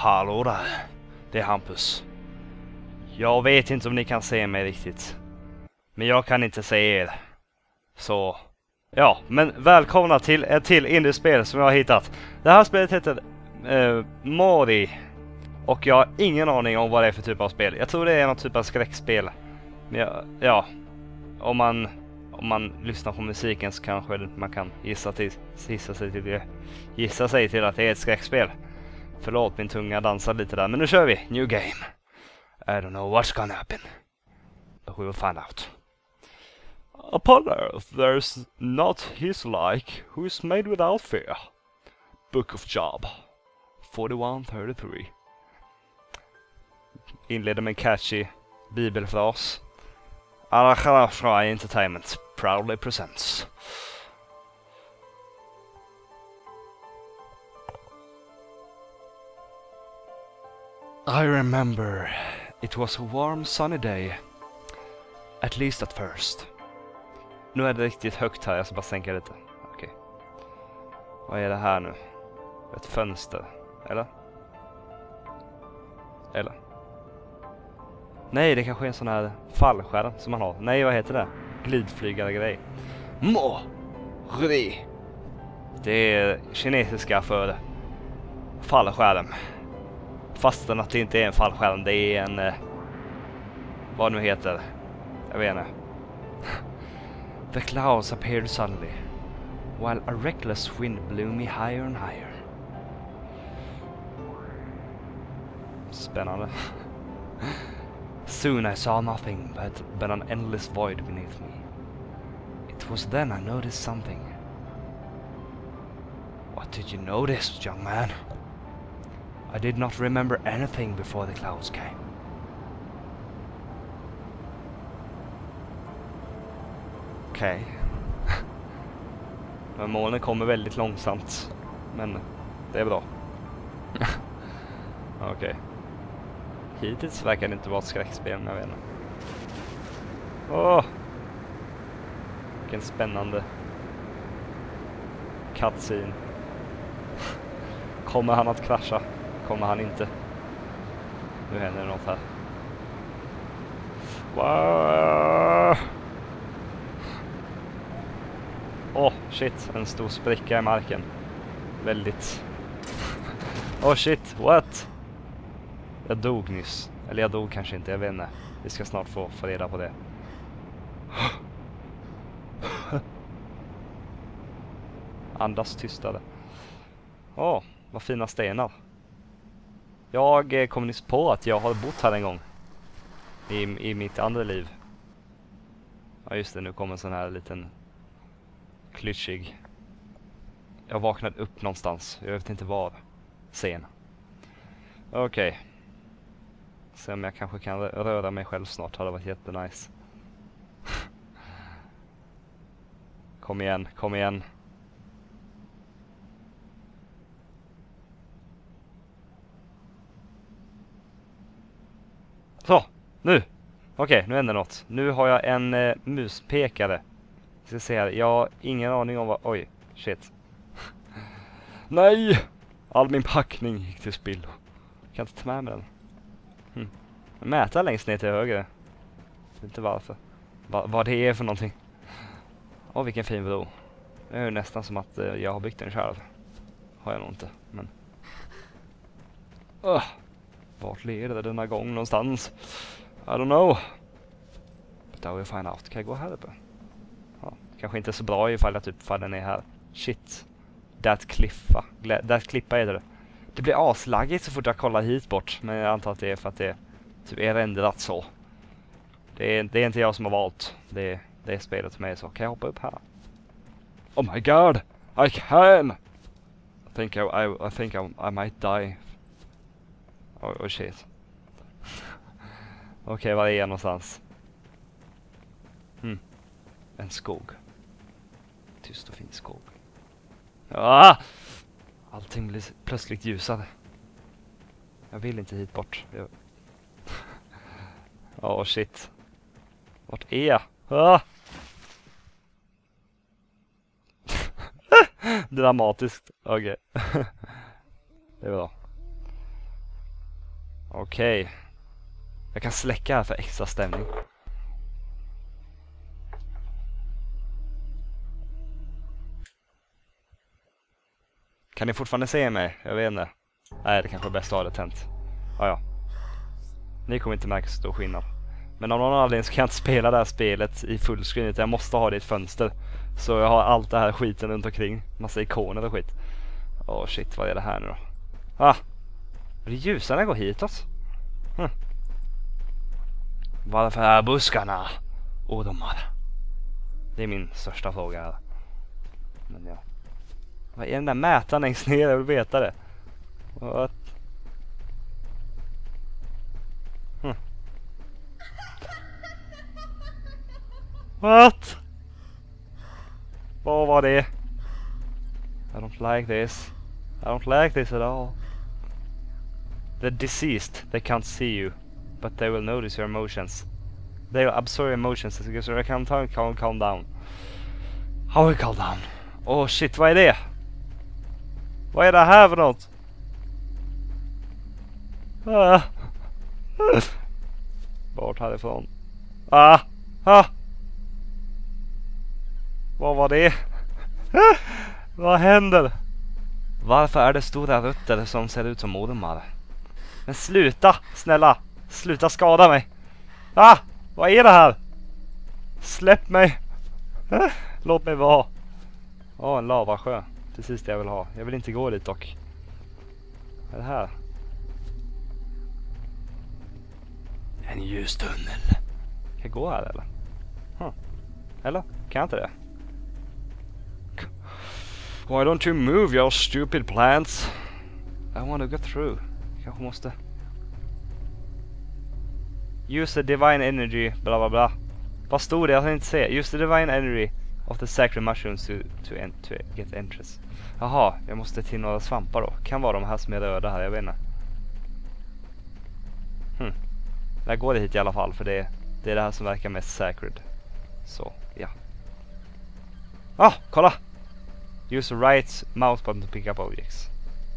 Hallå där, det är Hampus. Jag vet inte om ni kan se mig riktigt, men jag kan inte se er. Så, ja, men välkomna till ett till indiespel som jag har hittat. Det här spelet heter Mori. Och jag har ingen aning om vad det är för typ av spel. Jag tror det är någon typ av skräckspel. Men ja, om man lyssnar på musiken så kanske man kan gissa sig till att det är ett skräckspel. Förlåt, min tunga dansar lite där. Men nu kör vi. New game. I don't know what's gonna happen. But we will find out. Upon earth there's not his like who is made without fear. Book of Job 41:33. Inleder med en catchy bibelfras. Al-Khalafrai Entertainment proudly presents. I remember it was a warm sunny day. At least at first. Nu är det riktigt högt här, jag ska bara sänka lite. Okej. Vad är det här nu? Ett fönster, eller? Eller? Nej, det kanske är en sån här fallskärm som man har. Nej, vad heter det? Glidflygare grej. Mori. Det är kinesiska för fallskärm. Fastän att det inte är en fallskärm, det är en... vad nu heter. Jag vet inte. The clouds appeared suddenly, while a reckless wind blew me higher and higher. Spännande. Soon I saw nothing but an endless void beneath me. It was then I noticed something. What did you notice, young man? I did not remember anything before the clouds came. Okej. Men molnen kommer väldigt långsamt. Men det är bra. Okej. Hittills verkar det inte vara ett skräckspel, men jag vet inte. Åh! Vilken spännande cutscene. Kommer han att krascha? Kommer han inte? Nu händer det något här. Wow! Åh, shit. En stor spricka i marken. Väldigt... Åh, shit. What? Jag dog nyss. Eller jag dog kanske inte, jag vet inte. Vi ska snart få reda på det. Andas tystare. Åh, vad fina stenar. Jag kom nyss på att jag har bott här en gång. I mitt andra liv. Ja just det, nu kommer en sån här liten klyschig. Jag vaknade upp någonstans. Jag vet inte var. Sen. Okej. Se om jag kanske kan röra mig själv snart. Hade varit jättenice. Kom igen, kom igen. Så, nu. Okej, nu händer något. Nu har jag en muspekare. Vi ska se här. Jag har ingen aning om vad... Oj, shit. Nej! All min packning gick till spillo. Jag kan inte ta med mig den. Mäta längst ner till höger. Jag vet inte varför. Vad det är för någonting. Åh, vilken fin bro. Det är ju nästan som att jag har byggt den själv. Har jag nog inte, men... Vart leder det denna gång någonstans? I don't know. But I will find out. Kan jag gå här uppe? Ja, kanske inte så bra ifall jag typ faller ner här. Shit. That klippa heter det. Det blir aslaggigt så fort jag kollar hit bort. Men jag antar att det är för att det typ är ändrat så. Det är inte jag som har valt. Det är spelet för mig så. Kan jag hoppa upp här? Oh my god! I can! I think I might die. Oh shit. Okej, var är jag någonstans? En skog. Tyst och fin skog. Ah! Allting blir plötsligt ljusare. Jag vill inte hit bort. Åh shit. Vart är jag? Ah! Dramatiskt. Okej. Det är bra. Okej. Jag kan släcka här för extra stämning. Kan ni fortfarande se mig? Jag vet inte. Nej, det kanske är bäst att ha det tänt. Ja. Ni kommer inte märka så stor skillnad. Men av någon anledning så kan jag inte spela det här spelet i fullscreen, utan jag måste ha det i ett fönster. Så jag har allt det här skiten runt omkring. Massa ikoner och skit. Åh shit, vad är det här nu då? Det är ljusare när jag går hitåt. Varför är buskarna odomar? Det är min största fråga här. Men ja. Vad är den där mätaren längst ner? Jag vill veta det. What? What? Vad var det? I don't like this. I don't like this at all. The deceased, they can't see you, but they will notice your emotions. They will absorb your emotions because you can't calm down. How will calm down? Oh shit, vad är det? Vad är det här för något? Bort härifrån. Vad var det? Vad händer? Varför är det stora rötter som ser ut som ormar? Men sluta, snälla. Sluta skada mig. Vad är det här? Släpp mig. Låt mig vara. En lavasjö. Precis det jag vill ha. Jag vill inte gå dit dock. Vad är det här? En ljustunnel. Kan jag gå här eller? Eller? Kan jag inte det? Why don't you move your stupid plants? I want to go through. Kanske måste. Use the divine energy, bla bla bla. Vad stod det? Jag kan inte se. Use the divine energy of the sacred mushrooms to get entrance. Jaha, jag måste till några svampar då. Kan vara de här som är röda här, jag vet inte. Jag går hit i alla fall, för det är det här som verkar mest sacred. Så, ja. Kolla! Use the right mouse button to pick up objects.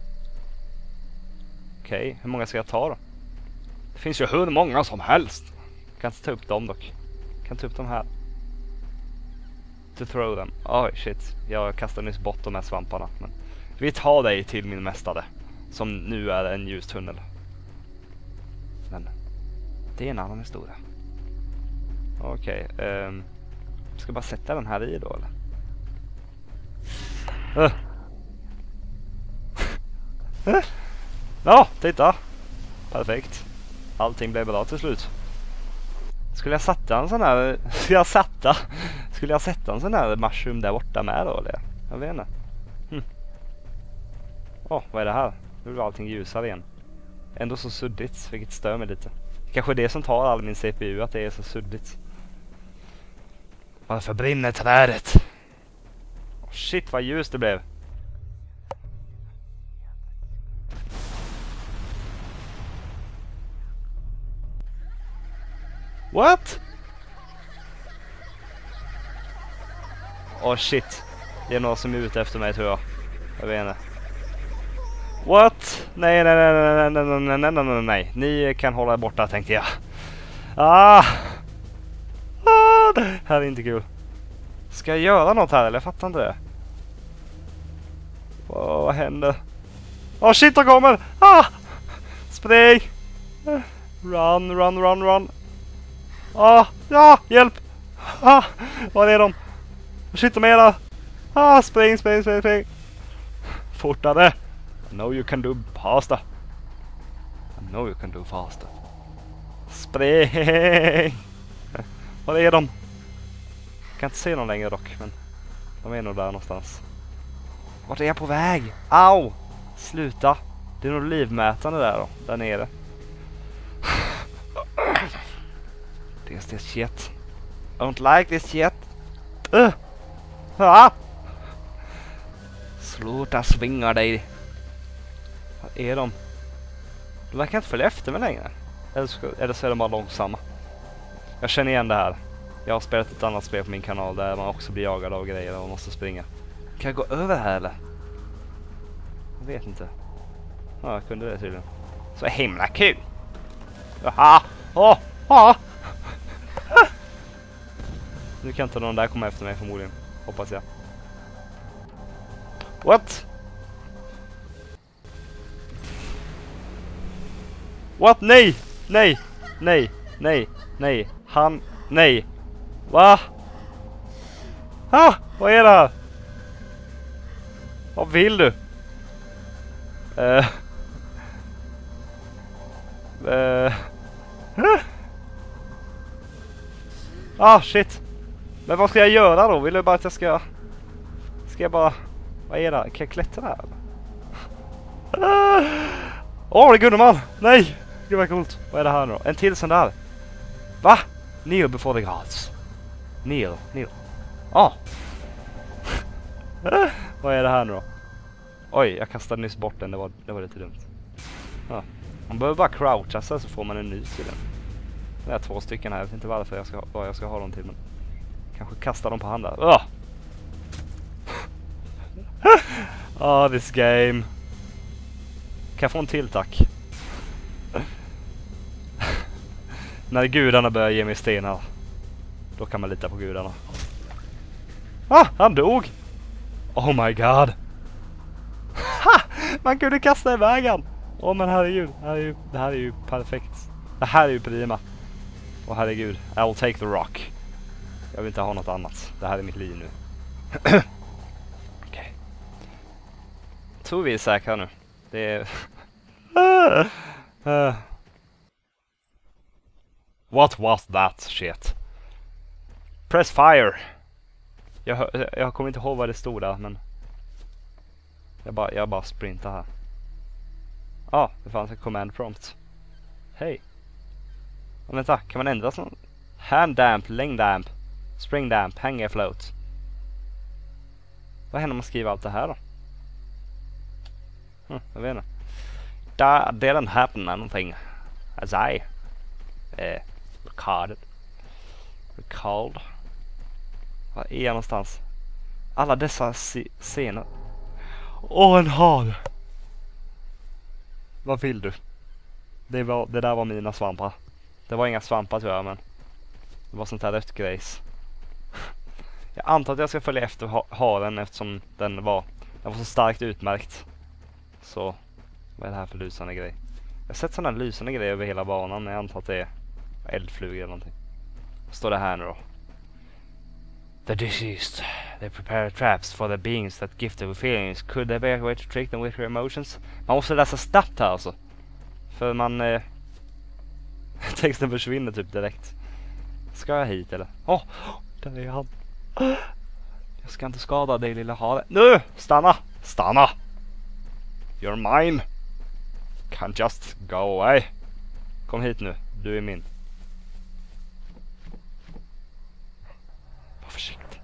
Okej, hur många ska jag ta då? Det finns ju hur många som helst. Jag kan inte ta upp dem dock. Jag kan ta upp dem här. To throw them. Oj, shit. Jag kastade nyss bort de här svamparna. Men vi tar dig till min mästare. Som nu är en ljustunnel. Men det är en annan historia. Okej. Ska bara sätta den här i då eller? Titta. Perfekt. Allting blev bra till slut. Skulle jag sätta en sån här... Skulle jag sätta en sån här mushroom där borta med då eller? Jag vet inte. Vad är det här? Nu blir allting ljusare igen. Ändå så suddigt, vilket stör mig lite. Kanske det som tar all min CPU, att det är så suddigt. Varför brinner trädet? Shit, vad ljus det blev. What? Shit. Det är någon som är ute efter mig tror jag. Jag vet inte. What? Nej. Ni kan hålla borta tänkte jag. Det här är inte kul. Ska jag göra något här eller? Jag fattar inte det. Vad händer? Shit, de kommer! Spring! Run. Hjälp! Var är de? Shit, de är där! Spring! Fortare! I know you can do faster. Spring! Var är de? Jag kan inte se dem längre dock, men de är nog där någonstans. Vart är jag på väg? Au! Sluta! Det är nog livmätande där då, där nere. This shit. I don't like this shit. Sluta svinga dig. Var är de? De verkar inte följa efter mig längre. Eller så är de bara långsamma. Jag känner igen det här. Jag har spelat ett annat spel på min kanal där man också blir jagad av grejer och måste springa. Kan jag gå över här eller? Jag vet inte. Jag kunde det tydligen. Så himla kul. Aha! Åh! Ah! Nu kan inte någon där komma efter mig förmodligen. Hoppas jag. What? What? Nej! Nej! Nej! Nej! Nej! Han... Nej! Va? Ah! Vad är det här? Vad vill du? Ah, shit. Men vad ska jag göra då? Vill du bara att jag ska... Ska jag bara... Vad är det? Kan jag klättra här? Åh, det är Gunderman! Nej! Gud vad coolt. Vad är det här nu då? En till sån där. Va? Kneel before the gods. Kneel. Ah! Vad är det här nu då? Oj, jag kastade nyss bort den. Det var lite dumt. Ah. Man behöver bara croucha så får man en ny till den. Det är 2 stycken här. Jag vet inte varför vad jag ska ha dem till. Men kanske kasta dem på hand där. This game. Kan jag få en till, tack? När gudarna börjar ge mig stenar, då kan man lita på gudarna. Han dog! Oh my god! Man kunde kasta iväg han! Men herregud, det här är ju perfekt. Det här är ju prima. Herregud, I'll take the rock. Jag vill inte ha något annat. Det här är mitt liv nu. Okej. Tror vi är säkra nu. Det är... What was that shit? Press fire. Jag kommer inte ihåg vad det stod där, men jag bara sprintar här. Det fanns en command prompt. Hej. Vänta, kan man ändra sån? Hand damp, längd damp, spring damp, hang afloat. Vad händer om man skriver allt det här då? Jag vet inte. That didn't happen anything as I recalled. Var är jag någonstans? Alla dessa scener. En hal. Vad vill du? Det där var mina svampar. Det var inga svampar tror jag, men det var sånt här rött grejs. Jag antar att jag ska följa efter haren eftersom den var så starkt utmärkt. Så vad är det här för lysande grej? Jag har sett sådana lysande grejer över hela banan, men jag antar att det är eldflugor eller någonting. Vad står det här nu då? The deceased. They prepare traps for the beings that gift their feelings. Could they be a way to trick them with their emotions? Man måste läsa snabbt här alltså. För man... texten försvinner typ direkt. Ska jag hit eller? Där är han. Jag ska inte skada dig lilla hare. Nu! Stanna! You're mine. Can't just go away. Kom hit nu. Du är min. Var försiktig.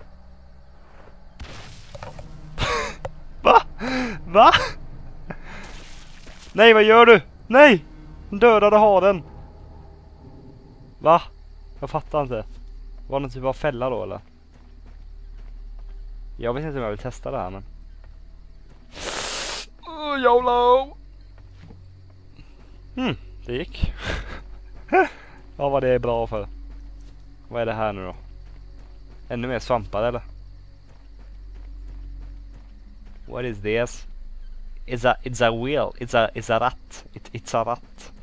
Va? Nej, vad gör du? Nej! Hon dödade haren. Va? Jag fattar inte. Var det typ av fälla då eller? Jag vet inte om jag vill testa det här men... YOLO! Det gick. Vad det är bra för. Vad är det här nu då? Ännu mer svampar eller? What is this? It's a wheel. It's a rat. It's a rat.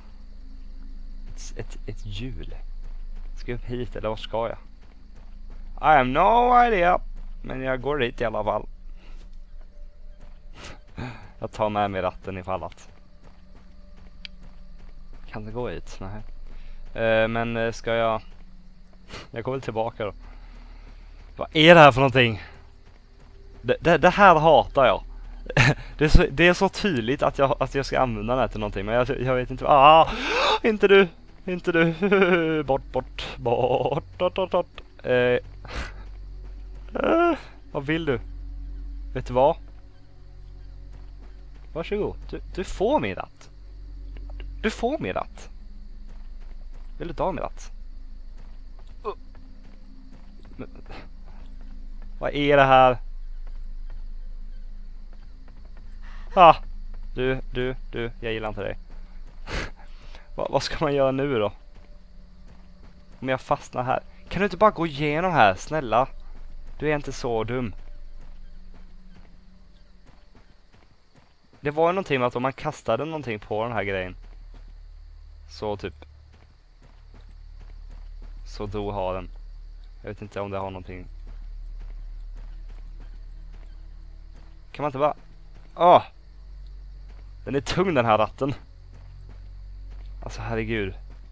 Ett hjul. Ska jag upp hit eller var ska jag? I have no idea. Men jag går dit i alla fall. Jag tar med mig ratten ifall att. Kan det gå hit? Nej. Men ska jag... Jag går väl tillbaka då. Vad är det här för någonting? Det här hatar jag. Det är så tydligt att jag ska använda det här till någonting. Men jag vet inte. Inte du. Bort. Vad vill du? Vet du vad? Varsågod. Du får min ratt. Du får min ratt. Vill du ta min ratt? Vad är det här? Du, jag gillar inte dig. Vad ska man göra nu då? Om jag fastnar här. Kan du inte bara gå igenom här, snälla? Du är inte så dum. Det var ju någonting med att om man kastade någonting på den här grejen. Så typ. Så då har den. Jag vet inte om det har någonting. Kan man inte bara... Åh! Den är tung den här ratten. Alltså herregud.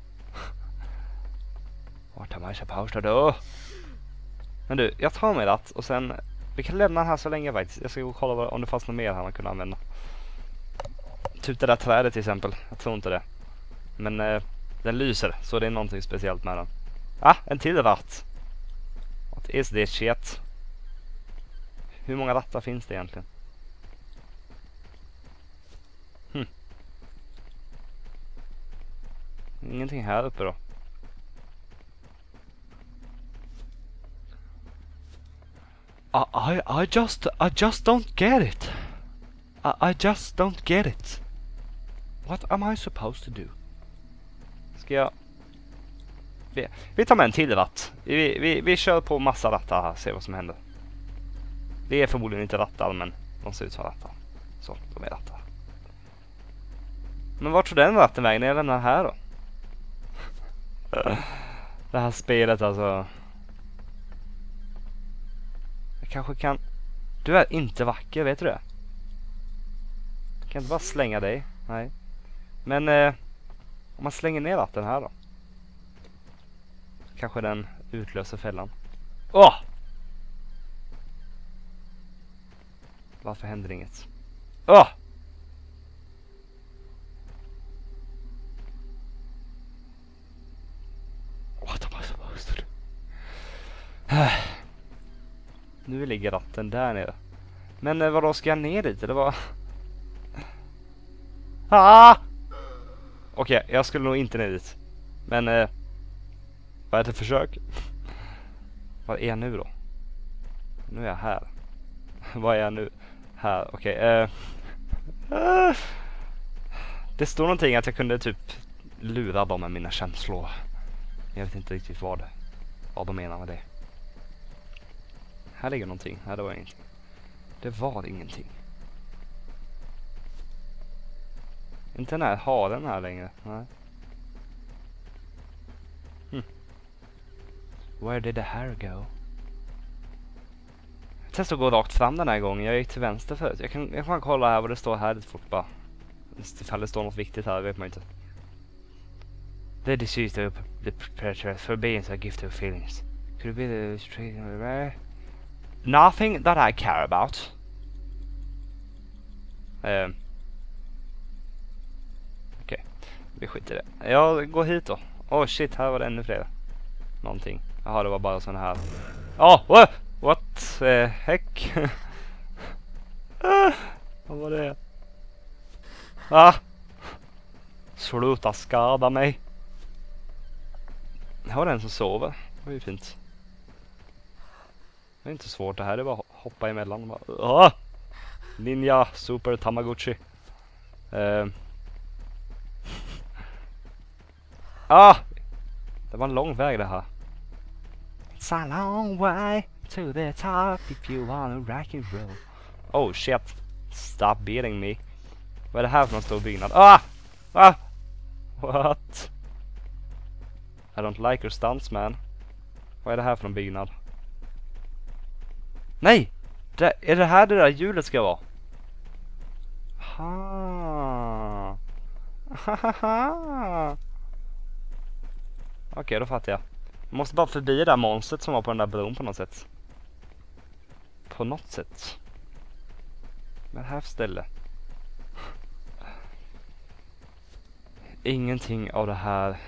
Vart har man supposed då? Men du, jag tar mig ratt och sen... Vi kan lämna den här så länge faktiskt. Jag ska gå och kolla om det fanns något mer här man kunde använda. Typ det där trädet till exempel. Jag tror inte det. Men den lyser så det är någonting speciellt med den. En till ratt. What is this shit? Hur många rattar finns det egentligen? Ingenting här uppe då. I just don't get it. I just don't get it. What am I supposed to do? Ska jag... Vi tar med en till ratt. Vi kör på massa rattar här. Se vad som händer. Det är förmodligen inte rattar, men de ser ut som rattar. Så, de är rattar. Men vart tog den ratten vägen när jag lämnar här då? Det här spelet alltså. Jag kanske kan... Du är inte vacker, vet du det? Jag kan inte bara slänga dig. Nej. Men om man slänger ner ratten här då. Kanske den utlöser fällan. Åh! Varför händer inget? Åh! What am I supposed to do? Nu ligger ratten där nere. Men vadå, ska jag ner dit? Eller vad? Okej, jag skulle nog inte ner dit. Men vad är det för försök? Vad är jag nu då? Nu är jag här. Vad är jag nu? Här, okej. Det står någonting att jag kunde typ lura dem med mina känslor. Jag vet inte riktigt vad de menar med det. Här ligger någonting. Här, det var ingenting. Det var ingenting. Inte den här haren här längre. Nej. Where did the hair go? Jag testar att gå rakt fram den här gången. Jag gick till vänster förut. Jag kan kolla här vad det står här lite fort bara. Ifall det står något viktigt här, vet man inte. The disease of the predator for being a gift of feelings. Could it be the... Nothing that I care about. Okej. Vi skiter i det. Jag går hit då. Shit, här var det ännu fler. Någonting. Jaha, det var bara sån här. What the heck? Vad var det? Sluta skada mig. Här var den som sover. Det var ju fint. Det är inte svårt det här. Det är bara att hoppa emellan. Bara, Ninja Super Tamagotchi. Det var en lång väg det här. It's a long way to the top if you wanna rock and roll. Oh shit. Stop beating me. Vad är det här för någon stor byggnad? What? I don't like your stunts, man. Vad är det här för någon byggnad? Nej! Är det här det där hjulet ska vara? Okej, då fattar jag. Jag måste bara förbi det där monstret som var på den där bron på något sätt. På något sätt. Men här för ställe. Ingenting av det här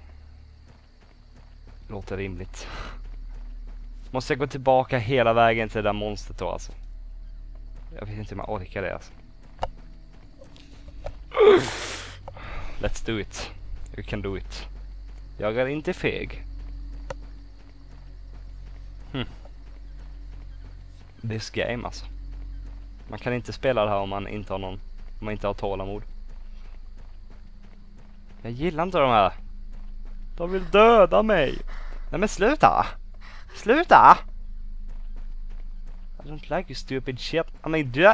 låter rimligt. Måste jag gå tillbaka hela vägen till det där monstret då alltså? Jag vet inte om jag orkar det alltså. Let's do it. You can do it. Jag är inte feg. This game alltså. Man kan inte spela det här om man inte har tålamod. Jag gillar inte de här. De vill döda mig. Nej men sluta. Sluta. I don't like you stupid shit. I mean dö.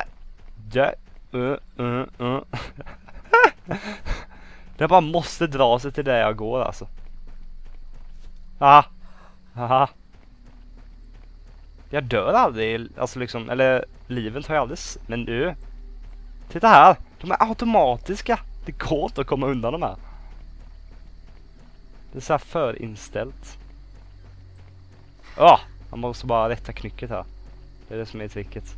Det bara måste dra sig till där jag går alltså. Haha. Jag dör aldrig, alltså liksom, eller livet tar jag aldrig, men nu. Titta här, de är automatiska. Det går inte att komma undan de här. Det är så här förinställt. Man måste bara rätta knycket här. Det är det som är tricket.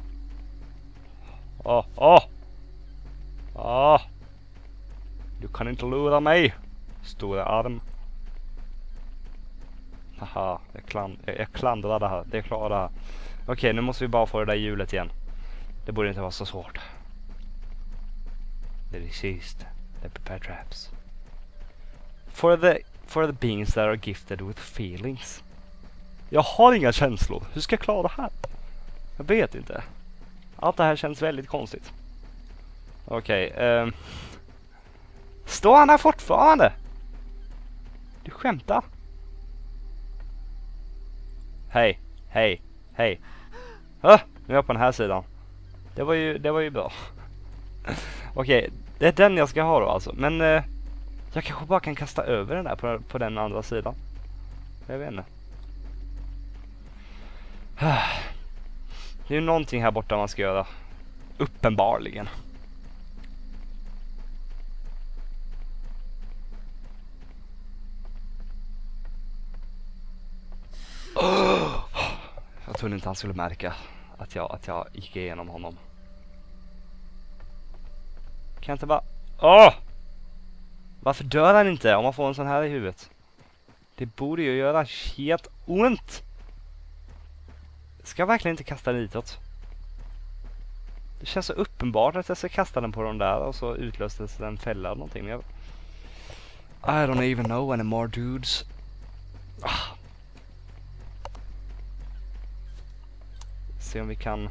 Du kan inte lura mig, stora arm. Haha, jag klandrar det här. Det är klart det här. Okej, nu måste vi bara få det där hjulet igen. Det borde inte vara så svårt. The deceased, they prepare traps. For the beings that are gifted with feelings. Jag har inga känslor. Hur ska jag klara det här? Jag vet inte. Allt det här känns väldigt konstigt. Okej, står han här fortfarande? Du skämtar? Hej. Nu är jag på den här sidan. Det var ju bra. Okej, det är den jag ska ha då alltså. Men jag kanske bara kan kasta över den där på den andra sidan. Jag vet inte. Det är ju någonting här borta man ska göra. Uppenbarligen. Jag trodde inte han skulle märka att jag gick igenom honom. Kan jag inte bara... Varför dör han inte om man får en sån här i huvudet? Det borde ju göra helt ont. Ska jag verkligen inte kasta den ditåt? Det känns så uppenbart att jag ska kasta den på de där och så utlöstes en fälla eller någonting. I don't even know anymore, dudes. Se om vi kan...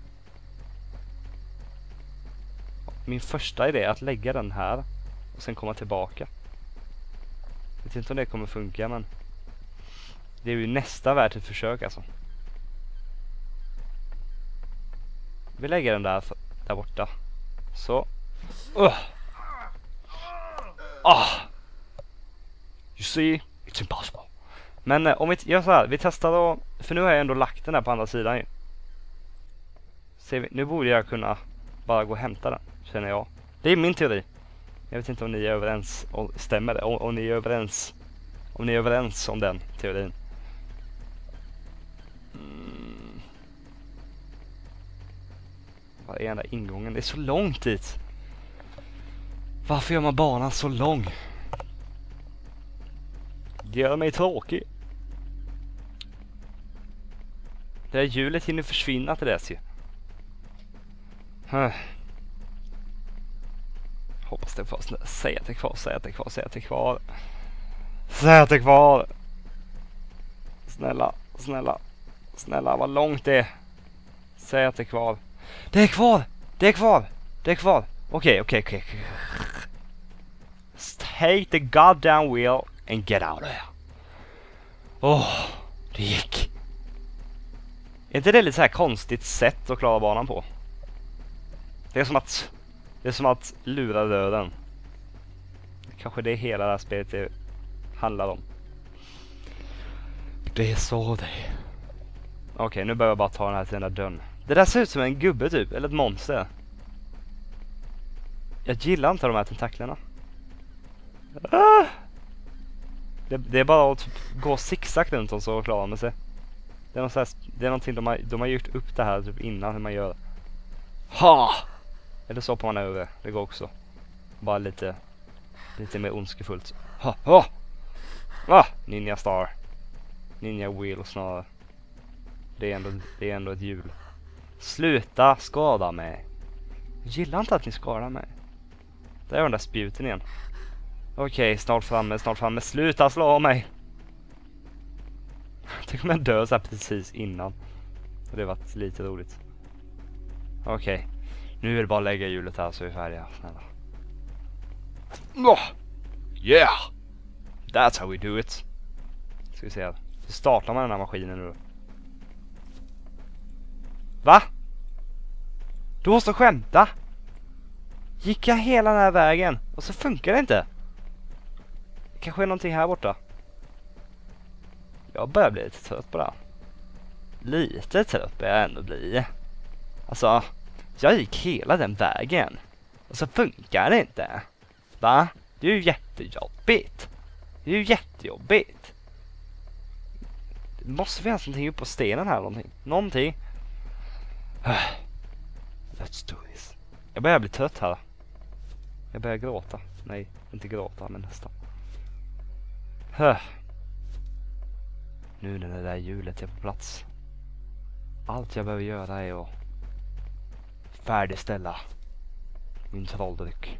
Min första idé är att lägga den här och sen komma tillbaka. Jag vet inte om det kommer funka, men det är ju nästa värt ett försök alltså. Vi lägger den där borta. Så. You see, it's impossible. Men om vi gör så här, vi testar då, för nu har jag ändå lagt den här på andra sidan ju. Ser vi, nu borde jag kunna bara gå och hämta den, känner jag. Det är min teori. Jag vet inte om ni är överens, och stämmer det? Om ni är överens om den teorin. Vad är den där ingången? Det är så långt dit. Varför gör man banan så lång? Det gör mig tråkig. Det här hjulet hinner försvinna till dess ju. Hoppas det är kvar. Säg att det är kvar. Säg att det är kvar. Snälla, vad långt det är. Säg att det är kvar. Det är kvar. Okej. Take the goddamn wheel and get out of here. Det gick. Är inte det lite så här konstigt sätt att klara banan på? Det är som att lura döden. Kanske det hela det här spelet handlar om. Det är så det. Okej, nu börjar jag bara ta den här till den där dörren. Det där ser ut som en gubbe typ, eller ett monster. Jag gillar inte de här tentaklerna. Det är bara att typ gå zigzag runt och så klarar man sig. Det är någonting de har gjort upp det här typ innan hur man gör. Eller så på man över. Det går också. Bara lite mer ondskefullt. Ninja Star. Ninja Wheel snarare. Det är ändå ett hjul. Sluta skada mig. Jag gillar inte att ni skadar mig. Där är den där spjuten igen. Okej, snart framme. Sluta slå mig. Tänk om jag dör så här precis innan. Det var lite roligt. Okej. Nu är det bara att lägga hjulet här så är vi färdiga. Snälla. Yeah! That's how we do it. Ska vi se här. Hur startar man den här maskinen nu? Va? Du måste skämta! Gick jag hela den här vägen och så funkar det inte? Kanske är någonting här borta. Jag börjar bli lite trött på det. Lite trött börjar jag ändå bli. Alltså, jag gick hela den vägen och så funkar det inte. Va? Det är ju jättejobbigt. Det är ju jättejobbigt. Det måste finnas någonting upp på stenen här. Någonting. Let's do this. Jag börjar bli trött här. Jag börjar gråta. Nej, inte gråta, men nästan. Nu när det där hjulet är på plats. Allt jag behöver göra är att färdigställa min trolldryck.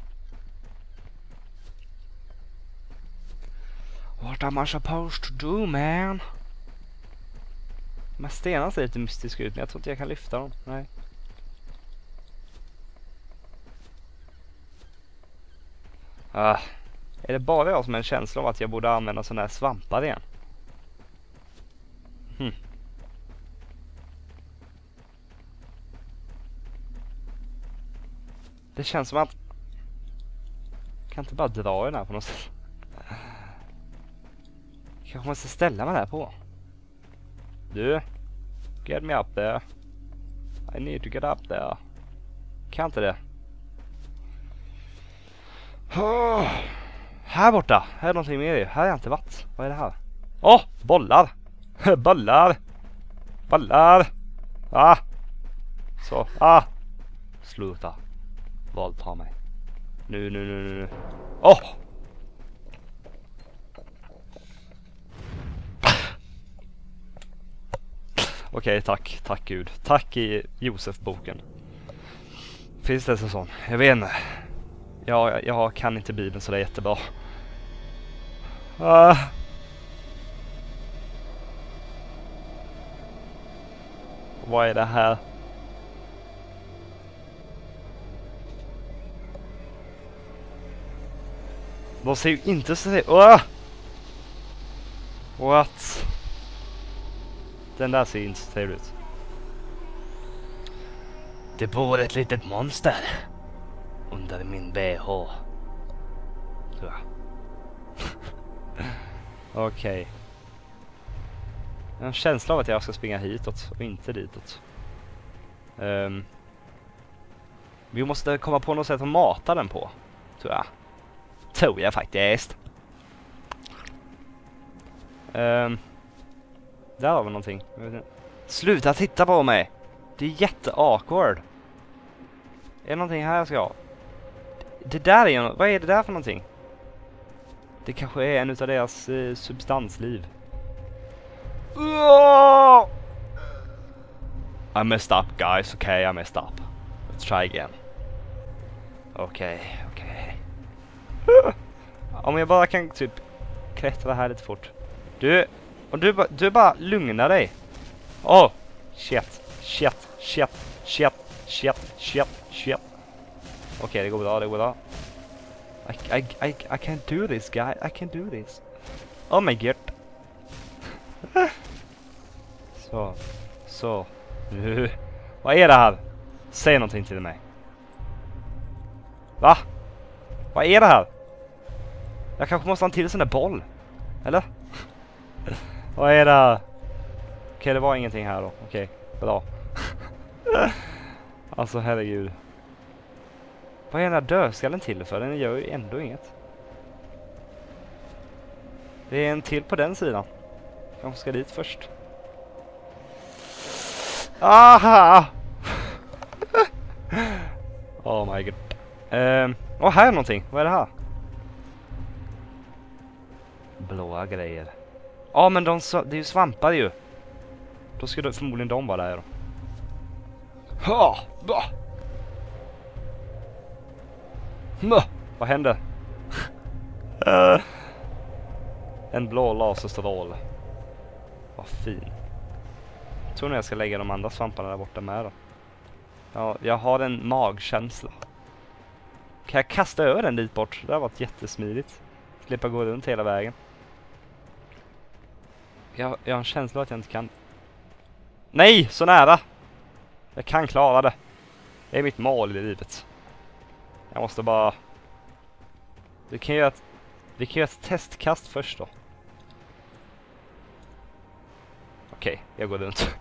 What am I supposed to do, man? De här stenarna ser lite mystiska ut, men jag tror inte jag kan lyfta dem. Nej. Är det bara jag som har en känsla av att jag borde använda sådana här svampar igen? Det känns som att jag kan inte bara dra i den här på något sätt. Kanske måste ställa mig där på. Du, get me up there. I need to get up there. Kan inte det? Här borta. Här är någonting mer. Här har jag inte varit. Vad är det här? Åh, bollar. Bollar. Bollar. Så. Sluta. Våldta mig. Nu. Okej, tack. Tack Gud. Tack i Josef-boken. Finns det en sån? Jag vet inte. Jag kan inte Bibeln så det är jättebra. Vad är det här? De ser ju inte så... What? Den där ser inte så trevlig ut. Det bor ett litet monster under min BH. Så. Okej. Jag har en känsla av att jag ska springa hitåt och inte ditåt. Vi måste komma på något sätt att mata den på, tror jag. Tror jag faktiskt. Där har vi någonting. Sluta titta på mig! Det är jätte-awkward. Är det någonting här jag ska ha? Det där är... Vad är det där för någonting? Det kanske är en utav deras substansliv. I messed up, guys. Okay, I messed up. Let's try again. Okej. Om jag bara kan typ klättra här lite fort. Du bara lugnar dig. Shit. Okej, det går bra. I can't do this, guy. I can't do this. Oh my god. Så. Vad är det här? Säg någonting till mig. Va? Vad är det här? Jag kanske måste ha en till sån där boll. Eller? Vad är det? Okej, det var ingenting här då. Okej, bra. Alltså, herregud. Vad är den där dödskallen till för? Den gör ju ändå inget. Det är en till på den sidan. Jag ska dit först. Aha! Oh my god. Här är någonting. Vad är det här? Blåa grejer. Men det är ju svampar ju. Då ska förmodligen de vara där då. Vad hände? En blå laserstrål. Vad fin. Jag tror nog jag ska lägga de andra svamparna där borta med då. Ja, jag har en magkänsla. Kan jag kasta över den dit bort? Det har varit jättesmidigt. Slippa gå runt hela vägen. Jag har en känsla att jag inte kan. Nej, så nära! Jag kan klara det. Det är mitt mål i livet. Jag måste bara... Vi kan göra ett testkast först då. Okej, jag går runt.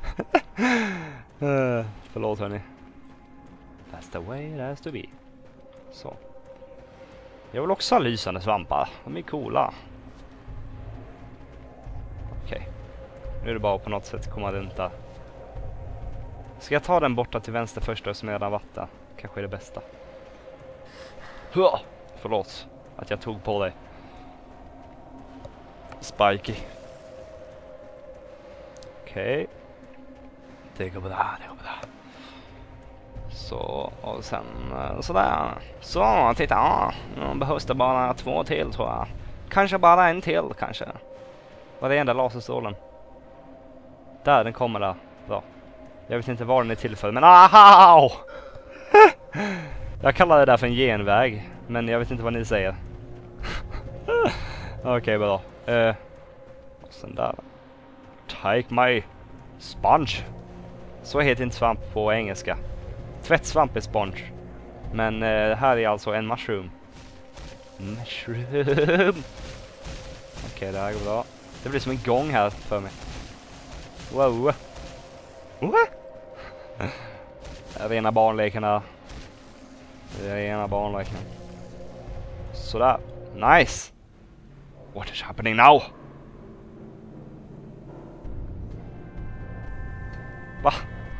Förlåt hörni. That's the way it has to be. Så. Jag vill också ha lysande svampar. De är coola. Okej. Nu är det bara på något sätt komma runt där. Ska jag ta den borta till vänster först då som jag redan vatten? Kanske är det bästa. Förlåt att jag tog på dig. Spiky. Okej. Det går bra, det går bra. Så, och sen sådär. Så, titta. Nu behövs det bara 2 till tror jag. Kanske bara en till, kanske. Var det enda laserstrålen? Där, den kommer där. Bra. Jag vet inte vad den är till för, men aha! Jag kallar det där för en genväg, men jag vet inte vad ni säger. Okej, bra. Och sen där. Take my sponge. Så heter inte svamp på engelska. Tvättsvamp är sponge. Men här är alltså en mushroom. Mushroom. Okej, det här går bra. Det blir som en gång här för mig. Wow. Rena barnlekarna. Rena barnlekarna. Sådär. Nice. What is happening now? Va?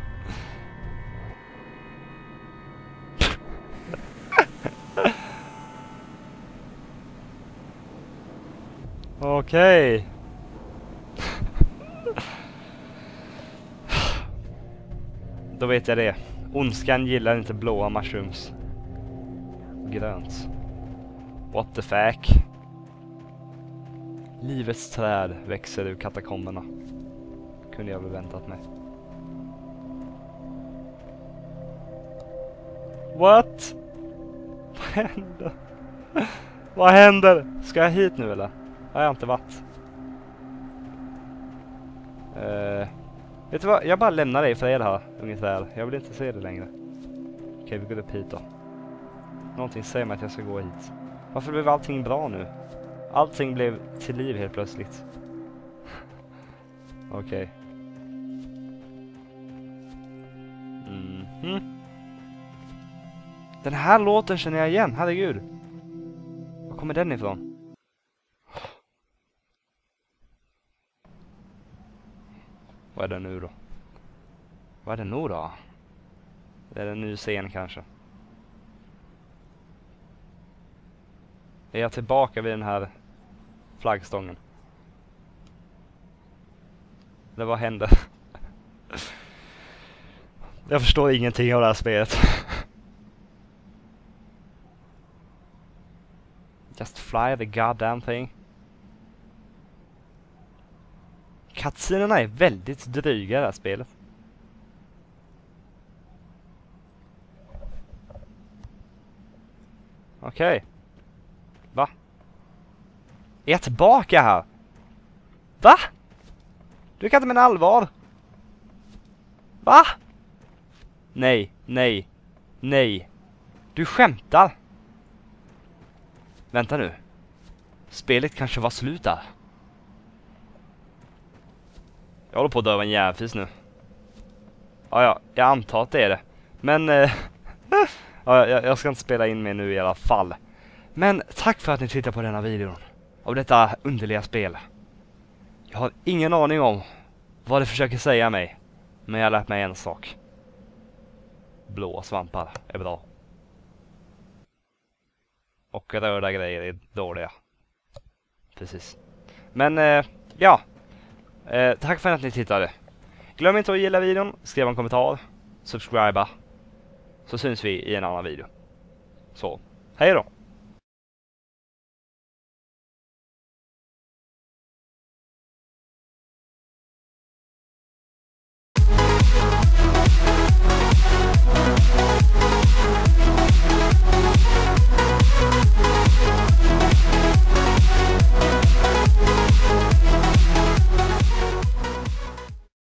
Okej. Då vet jag det. Ondskan gillar inte blåa mushrooms. Grönt. What the fuck? Livets träd växer ur katakomberna. Kunde jag väl väntat mig. What? Vad händer? Vad händer? Ska jag hit nu eller? Har jag inte varit? Vet du vad? Jag bara lämnar dig för er här ungefär. Jag vill inte se det längre. Okej, vi går upp hit då. Någonting säger mig att jag ska gå hit. Varför blev allting bra nu? Allting blev till liv helt plötsligt. Okej. Den här låten känner jag igen, herregud. Var kommer den ifrån? Vad är det nu då? Vad är det nu då? Är det en ny scen kanske? Är jag tillbaka vid den här flaggstången? Det vad händer? Jag förstår ingenting av det här spelet. Just fly the goddamn thing. Cutscenerna är väldigt dryga i det här spelet. Okej. Va? Är jag tillbaka här? Va? Du kan inte mena allvar. Va? Nej, nej, nej. Du skämtar. Vänta nu. Spelet kanske var slut där. Jag håller på att dö av en järnfis nu. Ja, jag antar att det är det. Men ja, jag ska inte spela in mer nu i alla fall. Men tack för att ni tittar på denna videon av detta underliga spel. Jag har ingen aning om vad det försöker säga mig. Men jag har lärt mig en sak. Blåa svampar är bra. Och röda grejer är dåliga. Precis. Men ja. Tack för att ni tittade. Glöm inte att gilla videon, skriva en kommentar, subscriba. Så syns vi i en annan video. Så, hej då!